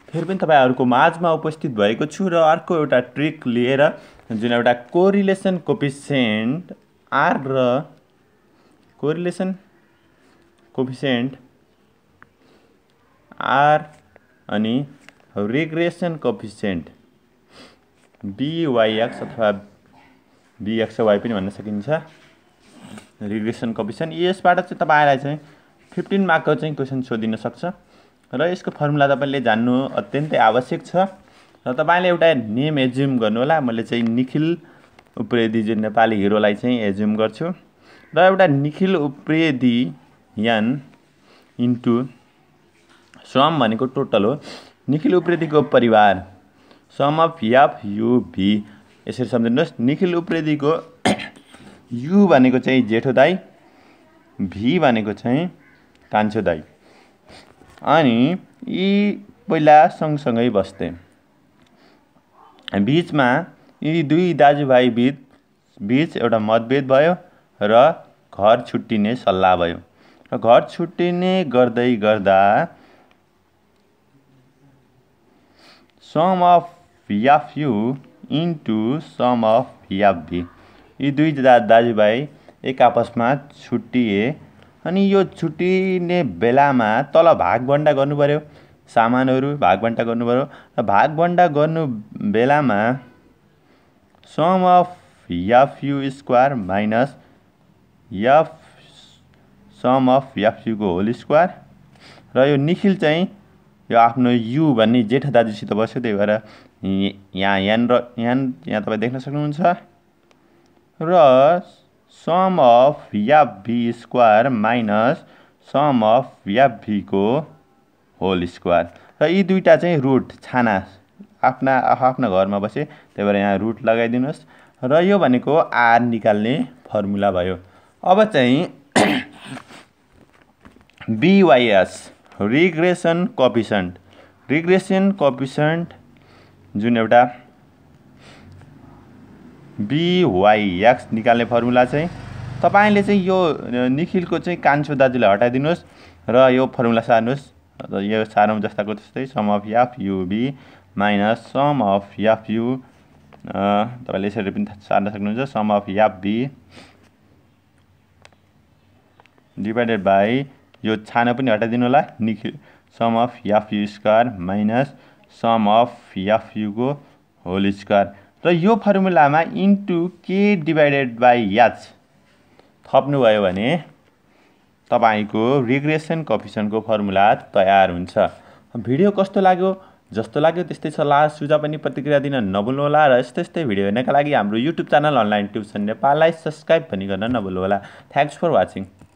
फेरि पनि तपाईहरुको माझमा उपस्थित भएको छु र अर्को एउटा ट्रिक लिएर जुन एउटा कोरिलेसन कोएफिसिएन्ट r र कोरिलेसन कोएफिसिएन्ट r अनि रिग्रेसन कोएफिसिएन्ट byx अथवा bxy पनि भन्न सकिन्छ रिग्रेसन कोएफिसिएन्ट यसबाट चाहिँ तपाईलाई चाहिँ 15 मार्कको चाहिँ क्वेशन सोधिन सक्छ र यसको फर्मुला तपाईले जान्नु अत्यन्तै आवश्यक छ र तपाईले एउटा नेम एज्युम गर्नु होला मैले चाहिँ निखिल उप्रेती जुन नेपाली हिरोलाई चाहिँ एज्युम गर्छु र एउटा निखिल उप्रेती यान इन्टु सम भनेको टोटल हो निखिल उप्रेतीको परिवार sum of f u v यसरी सम्झिनुस् निखिल उप्रेतीको यु भनेको चाहिँ जेठो दाइ भी भनेको चाहिँ कान्छो दाइ अनि यी पहिला सँगसँगै बस्थे बीचमा यी दुई दाजुभाइ बीच एउटा मतभेद भयो र घर छुट्टिने सल्लाह भयो र घर छुट्टिने गर्दै गर्दा sum of f u into sum of f v यी दुई दाजुभाइ एक आपसमा छुट्टिए अनि यो छुट्टिने बेलामा तल भागबण्डा गर्नु पर्यो सामानहरु भागबण्डा गर्नु पर्यो र भागबण्डा गर्नु बेलामा sum of f u square minus f sum of f u को होल स्क्वायर र यो निखिल चाहिँ यो आफ्नो यु भन्ने जेठा दाजुसित बस्यो त्यही भएर यहाँ यहाँ तपाई देख्न सक्नुहुन्छ र sum of f v square minus sum of f v को होल स्क्वायर र यी दुईटा चाहिँ रुट छाना आफ्ना घरमा बसे त्यही भएर यहाँ रुट लगाइदिनुस् र यो भनेको r निकाल्ने फर्मुला भयो अब चाहिँ bys रिग्रेसन कोएफिसिएन्ट जुन एउटा byx निकाल्ने फर्मुला चाहिँ तपाईले चाहिँ यो निखिलको चाहिँ कान्छो दाजुलाई हटाइदिनुस् र यो फर्मुला सार्नुस् र यो सारौं जस्ताको त्यस्तै sum of f u v minus sum of f u तपाईले यसरी पनि सार्न सक्नुहुन्छ sum of f v divided by यो छाना पनि हटाइदिनु होला Nikhil sum of f u square minus sum of f u को होल स्क्वायर र यो फर्मुलामा into k divided by h थप्नु भयो भने तपाईको रिग्रेसन कोएफिसिएन्टको फर्मुला तयार हुन्छ भिडियो कस्तो लाग्यो जस्तो लाग्यो त्यस्तै सल्लाह सुझाव पनि प्रतिक्रिया दिन नभुल्नु होला र यस्तै भिडियो हेर्नका लागि हाम्रो युट्युब च्यानल अनलाइन ट्युसन नेपाललाई सब्स्क्राइब पनि गर्न नभुल्नु होला थ्यांक्स फर वाचिङ